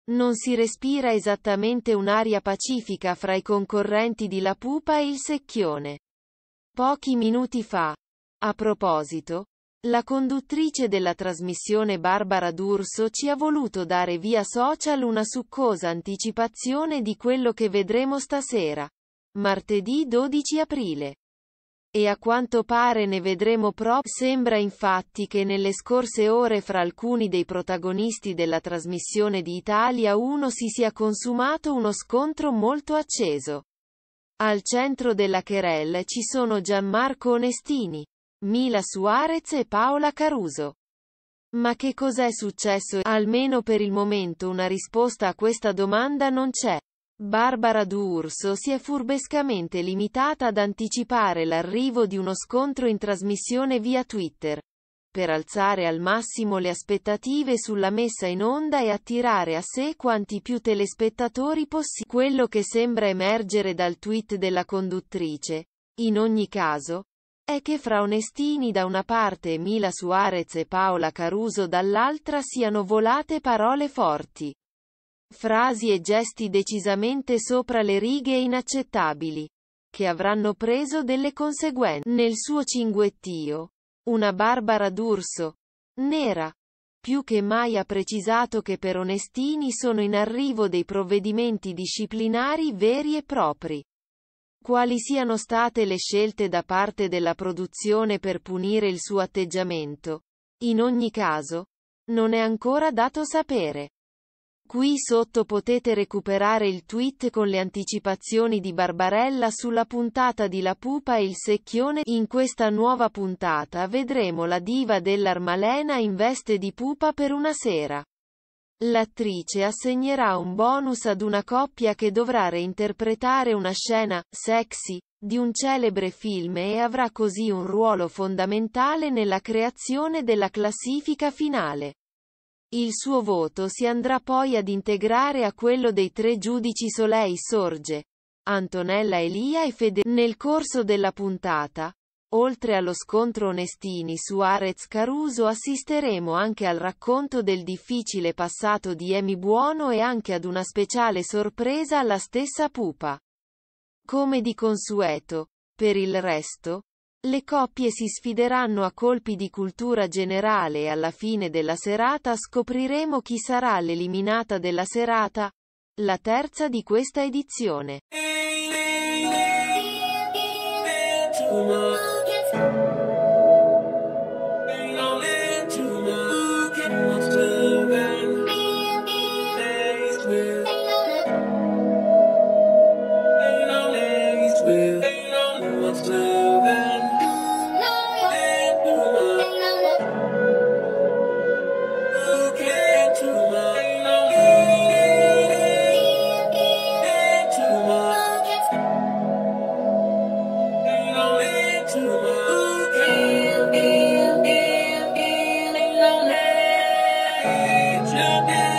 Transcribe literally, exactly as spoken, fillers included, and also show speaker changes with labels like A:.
A: Non si respira esattamente un'aria pacifica fra i concorrenti di La Pupa e il Secchione. Pochi minuti fa. A proposito, la conduttrice della trasmissione Barbara D'Urso ci ha voluto dare via social una succosa anticipazione di quello che vedremo stasera, martedì dodici aprile. E a quanto pare ne vedremo proprio. Sembra infatti che nelle scorse ore fra alcuni dei protagonisti della trasmissione di Italia uno si sia consumato uno scontro molto acceso. Al centro della querelle ci sono Gianmarco Onestini, Mila Suarez e Paola Caruso. Ma che cos'è successo? Almeno per il momento una risposta a questa domanda non c'è. Barbara D'Urso si è furbescamente limitata ad anticipare l'arrivo di uno scontro in trasmissione via Twitter, per alzare al massimo le aspettative sulla messa in onda e attirare a sé quanti più telespettatori possibili. Quello che sembra emergere dal tweet della conduttrice, in ogni caso, è che fra Onestini da una parte e Mila Suarez e Paola Caruso dall'altra siano volate parole forti. Frasi e gesti decisamente sopra le righe e inaccettabili, che avranno preso delle conseguenze. Nel suo cinguettio, una Barbara D'Urso, nera, più che mai ha precisato che per Onestini sono in arrivo dei provvedimenti disciplinari veri e propri. Quali siano state le scelte da parte della produzione per punire il suo atteggiamento, in ogni caso, non è ancora dato sapere. Qui sotto potete recuperare il tweet con le anticipazioni di Barbarella sulla puntata di La Pupa e il Secchione. In questa nuova puntata vedremo la diva dell'Armalena in veste di pupa per una sera. L'attrice assegnerà un bonus ad una coppia che dovrà reinterpretare una scena sexy di un celebre film e avrà così un ruolo fondamentale nella creazione della classifica finale. Il suo voto si andrà poi ad integrare a quello dei tre giudici Soleil Sorge, Antonella Elia e Fede. Nel corso della puntata, oltre allo scontro Onestini Suarez Caruso, assisteremo anche al racconto del difficile passato di Emi Buono e anche ad una speciale sorpresa alla stessa Pupa. Come di consueto, per il resto, le coppie si sfideranno a colpi di cultura generale e alla fine della serata scopriremo chi sarà l'eliminata della serata, la terza di questa edizione.
B: Too much.